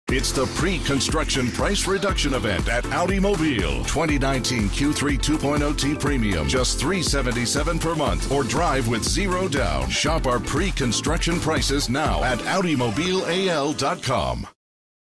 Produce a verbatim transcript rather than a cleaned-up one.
It's the pre-construction price reduction event at Audi Mobile. twenty nineteen Q three two point oh T Premium, just three hundred seventy-seven dollars per month, or drive with zero down. Shop our pre-construction prices now at Audi Mobile A L dot com.